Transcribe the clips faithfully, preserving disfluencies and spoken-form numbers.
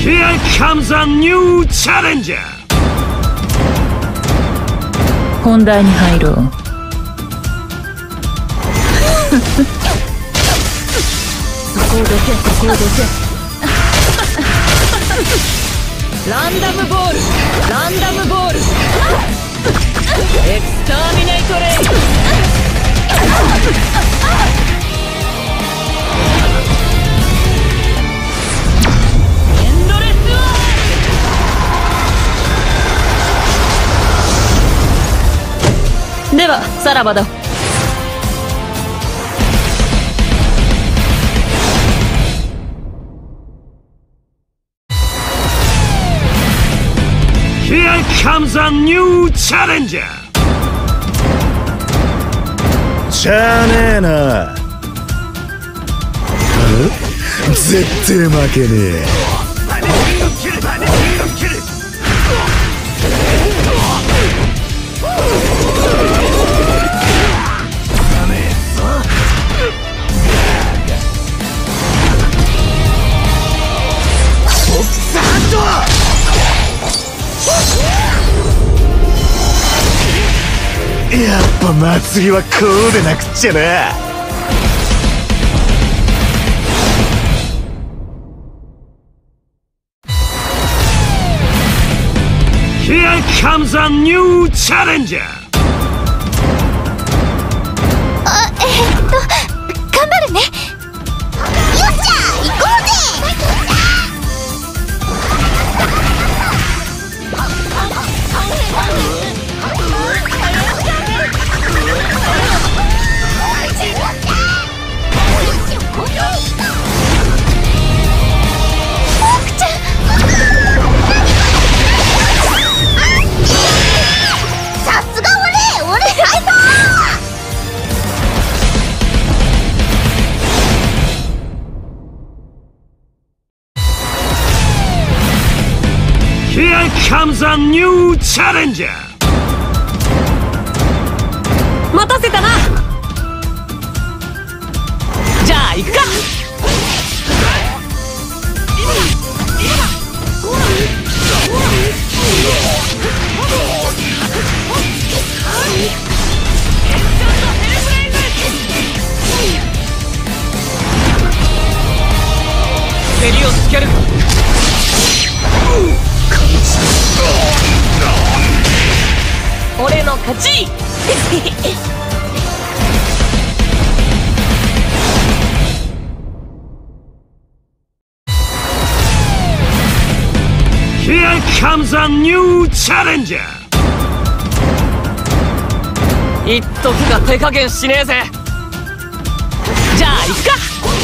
Here comes a new challenger. 本題に入ろう。そこをどけ、そこをどけ。ランダムボール、ランダムボール。エクスターミネイトレイ。エンドレスワー。ではさらばだ。 Here comes a new challenger. しゃあねえな。絶対負けねえ。やっぱ祭りはこうでなくっちゃな。 Here comes a new challenger. あ、えー、っと頑張るね。よっしゃ行こうぜ。 Here comes a new challenger. 待たせたな。じゃあ行くか。蹴りをつける。俺の勝ち。 Here comes a new challenger. 一時が手加減しねえぜ。じゃあ行くか。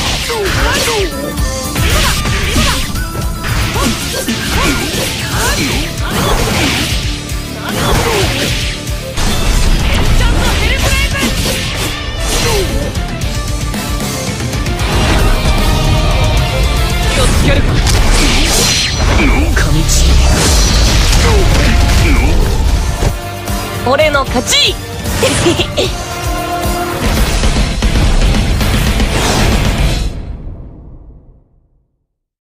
気をつけるか。俺の勝ち。